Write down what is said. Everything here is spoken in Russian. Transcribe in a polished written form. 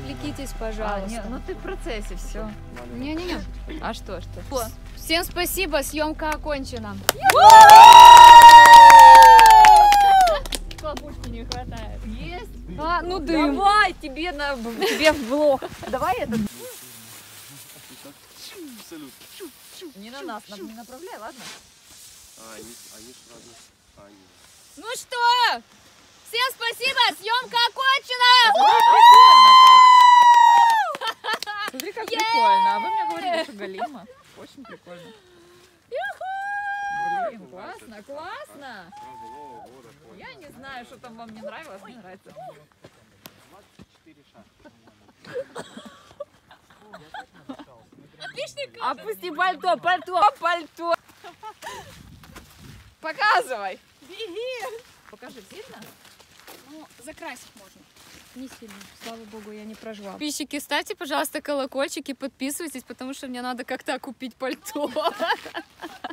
отвлекитесь, пожалуйста. Не, ну ты в процессе, все. Не-не-не. А что? Всем спасибо, съемка окончена. Хлопушки не хватает. Есть? А, ну дым. Давай, тебе в блог. Давай этот. Салют. Не на нас, не направляй, ладно? Они сразу. Ну что? Всем спасибо, съемка окончена! Смотри, как прикольно. А вы мне говорили, что галима. Очень прикольно. Блин, классно, классно. Я не знаю, что там вам не нравилось, мне нравится. 24 шага. Опусти пальто, пальто. Показывай. Беги! Покажи, сильно? Ну, закрасить можно. Не сильно, слава богу, я не прожила. Подписчики, ставьте, пожалуйста, колокольчики, подписывайтесь, потому что мне надо как-то купить пальто.